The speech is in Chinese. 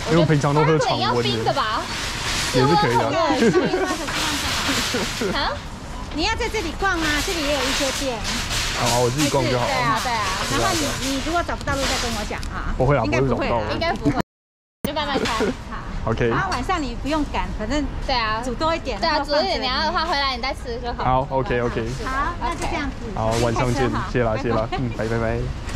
因为我平常都喝常要温冰的吧？ 也是可以的。 啊？ 你要在这里逛啊，这里也有一些店。 好，我自己逛就好了。 对啊，对啊。然后你如果找不到路再跟我讲啊。 不会啊， 应该不会， 应该不会，就慢慢开。 好。 OK。 然后晚上你不用赶，反正对啊， 煮多一点。 对啊，煮多一点，你要的话回来你再吃就好。 好 ，OK。 好，那就这样子。 好，晚上见，谢啦，拜拜。